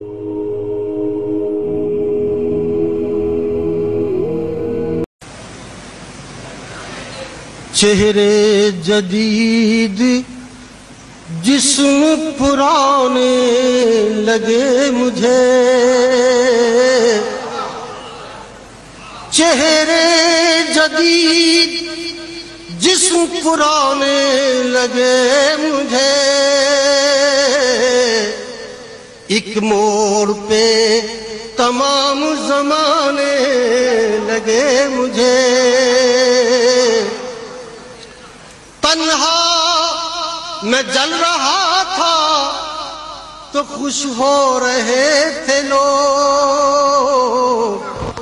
چہرے جدید جسم پرانے لگے مجھے، چہرے جدید جسم پرانے لگے مجھے، ایک موڑ پہ تمام زمانے لگے مجھے، تنہا میں جل رہا تھا تو خوش ہو رہے تھے لوگ،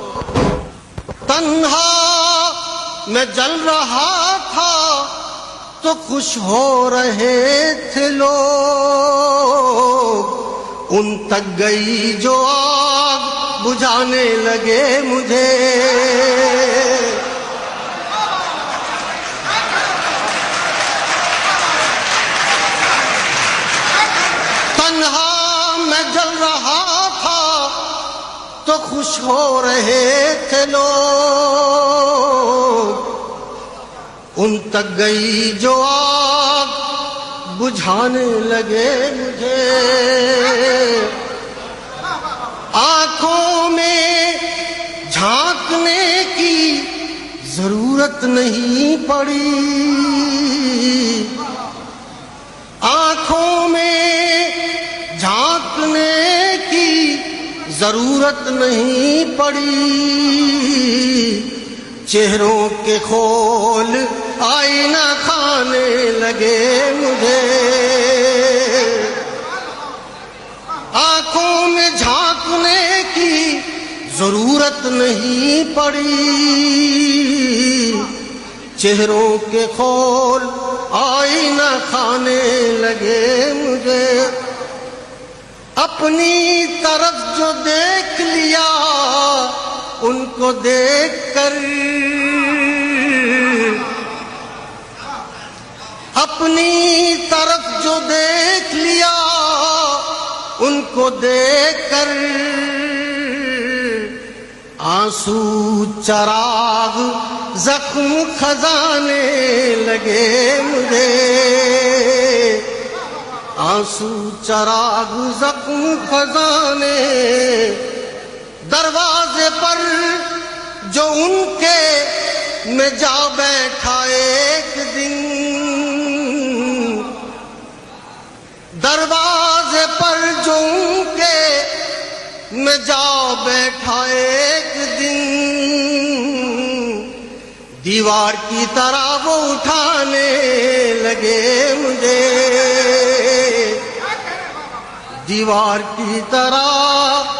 تنہا میں جل رہا تھا تو خوش ہو رہے تھے لوگ، ان تک گئی جو آگ بجھانے لگے مجھے، تنہا میں جل رہا تھا تو خوش ہو رہے تھے لوگ، ان تک گئی جو آگ بجھانے لگے مجھے، آنکھوں میں جھانکنے کی ضرورت نہیں پڑی، آنکھوں میں جھانکنے کی ضرورت نہیں پڑی، چہروں کے کھول آئینہ کھانے لگے مجھے، آنکھوں میں جھانکنے کی ضرورت نہیں پڑی، چہروں کے کھول آئینہ کھانے لگے مجھے، اپنی طرف جو دیکھ لیا ان کو دیکھ کر، اپنی طرف جو دیکھ لیا ان کو دیکھ کر، آنسو چراغ زخم خزانے لگے مجھے، آنسو چراغ زخم خزانے، دروازے پر جو ان کے میں جا بیٹھا ایک دن، دروازے پر جو ان کے میں جا بیٹھا ایک دن، دیوار کی طرح وہ اٹھانے لگے مجھے، دیوار کی طرح،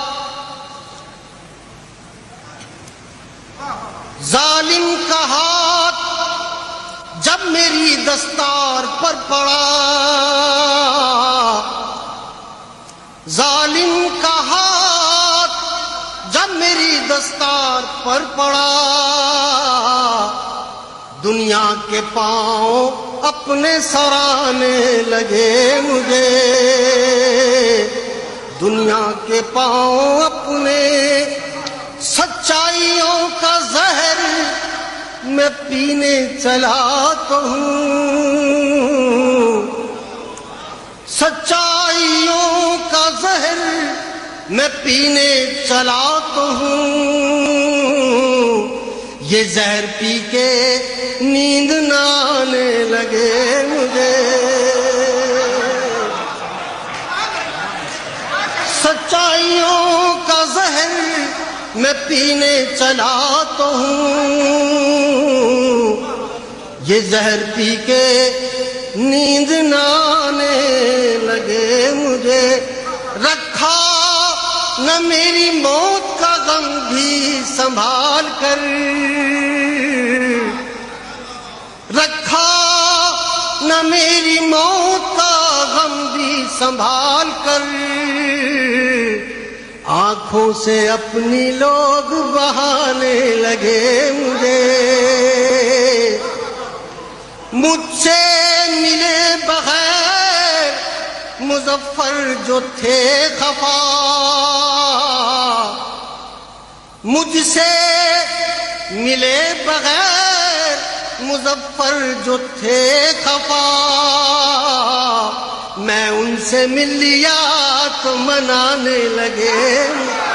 ظالم کا ہاتھ جب میری دستار پر پڑا، ظالم کا ہاتھ جب میری دستار پر پڑا، دنیا کے پاؤں اپنے سرانے لگے مجھے، دنیا کے پاؤں اپنے، سچائیوں کا زہر میں پینے چلا تو ہوں، سچائیوں کا زہر میں پینے چلا تو ہوں، یہ زہر پی کے نیند نہ آنے لگے مجھے، سچائیوں کا زہر میں پینے چلا تو ہوں، یہ زہر پی کے نیند نہ آنے لگے مجھے، رکھا نہ میری موت کا غم بھی سنبھال کر، رکھا نہ میری موت کا غم بھی سنبھال کر، آنکھوں سے اپنی لوگ بہانے لگے مجھے، مجھ سے ملے بغیر مظفر جو تھے خفا، مجھ سے ملے بغیر مظفر جو تھے خفا، میں ان سے مل لیا تو منانے لگے